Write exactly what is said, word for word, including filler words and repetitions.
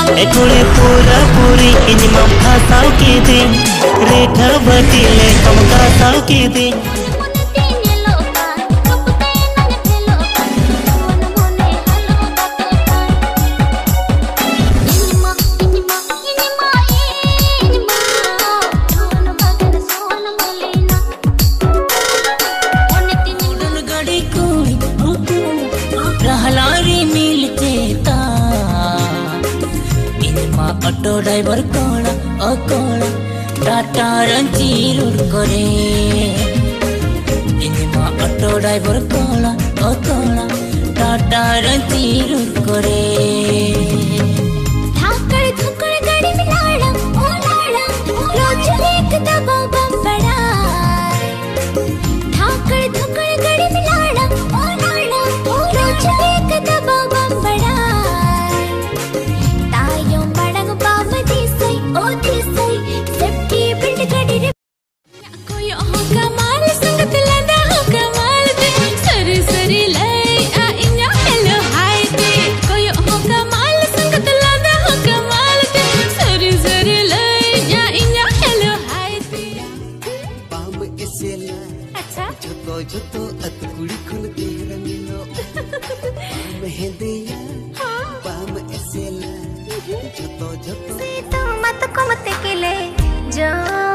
एकुड़ी पूरा पूरी इनमम खासाव की दिन रेठा बटिले कम खासाव की दिन ऑटो ड्राइवर कोड़ा ओ कोड़ा टाटा रंची रोड करे इनमा ऑटो ड्राइवर कोड़ा ओ कोड़ा टाटा रंची रोड करे धाकड़ धुकड़ गाड़ी में लाड़ा ओ लाड़ा रोज एक दबा बड़ा धाकड़ धुकड़ गाड़ी में लाड़ा ओ लाड़ा रोज एक दबा बड़ा जोतो अतकुड़ी खुन तेरा मिलो मेहंदिया पाम एसेला जोतो जोतो से तो मत को मत के ले जो